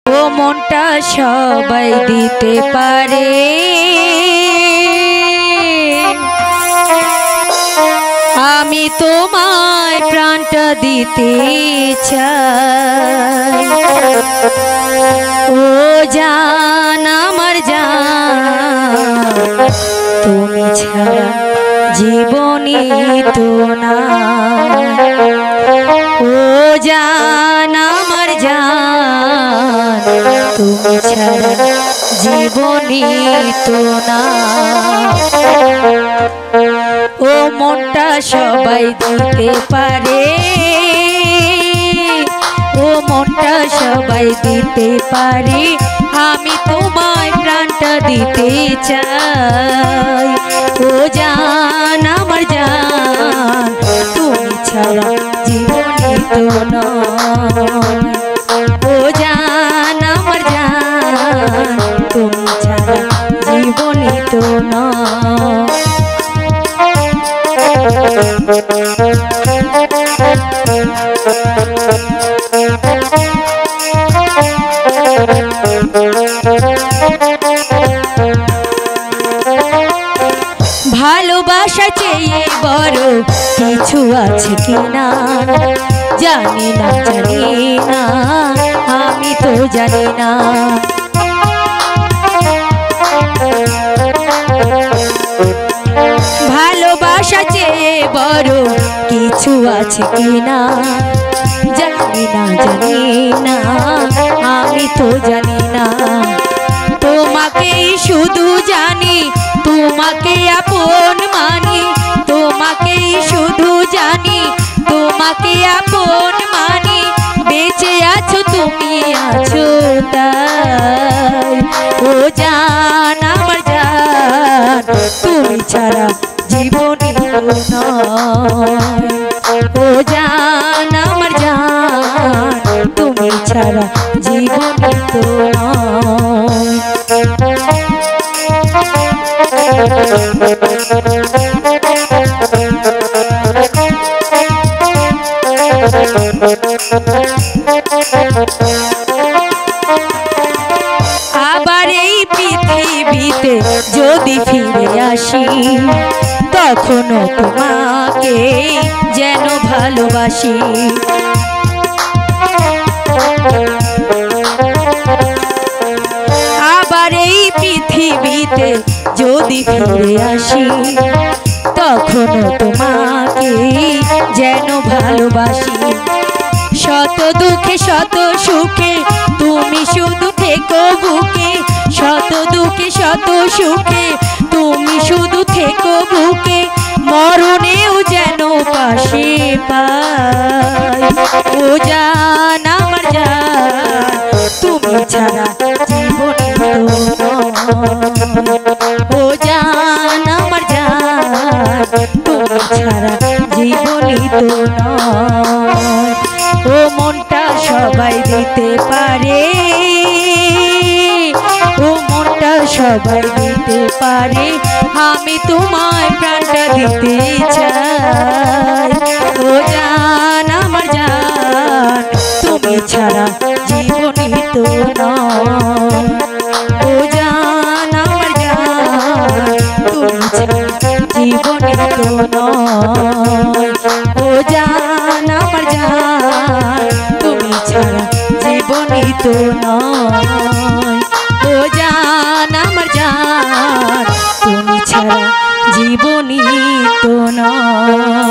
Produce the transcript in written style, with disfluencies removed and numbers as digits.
ও মনটা সবাই দিতে পারে, আমি তোমায় প্রাণটা দিতে চাই। ও জান আমার জান, তুমি ছাড়া জীবনই তো না। ও জান আমার জান, তুমি ছাড়া জীবনই তো না। ও মনটা সবাই দিতে পারে, ও মনটা সবাই দিতে পারে, আমি তোমায় প্রাণটা দিতে চাই। ও জান আমার জান, তুমি ছাড়া জীবনই তো নয়। ও জান আমার জান, তুমি ছাড়া জীবনই তো নয়। ভালোবাসা চেয়ে বড় কিছু আছে কিনা জানি না, জানি না, আমি তো জানি না। ভালোবাসা চেয়ে বড় কিছু আছে কিনা জানি না, জানি না, আমি তো জানি না। তোমাকেই শুধু জানি, তোমাকে আপন মানি, তোমাকেই শুধু জানি, তোমাকে আপন মানি। বেঁচে আছো তুমি আছো তাই। ও জান আমার জান, তুমি ছাড়া জীবনই নয়। ও জান আমার জান, তুমি ছাড়া জীবনই তো নয়। আবার এই পৃথিবীতে যদি ফিরে আসি, তখনও তোমাকে যেন ভালোবাসি। আবার এই পৃথিবীতে যদি ফিরে আসি, তখনও তোমাকে যেন ভালোবাসি। শত দুঃখে শত সুখে তুমি শুধু থেকো বুকে, শত দুঃখে শত সুখে তুমি শুধু থেকো বুকে, মরণেও যেন পাশে পাই। ও জান আমার জান, তুমি ছাড়া জীবনই তো নয়। ও জান আমার জান, তুমি ছাড়া জীবনই তো নয়। ও মনটা সবাই দিতে পারে, ও মনটা সবাই দিতে পারে, আমি তোমায় প্রাণটা দিতে চাই। ও জান আমার জান, তুমি ছাড়া জীবনই তো নয়। ও জান আমার জান, তুমি ছাড়া জীবনই তো নয়। ও জান আমার জান, তুমি ছাড়া জীবনই তো নয়। ও জান আমার জান, তুমি ছাড়া জীবনই তো নয়।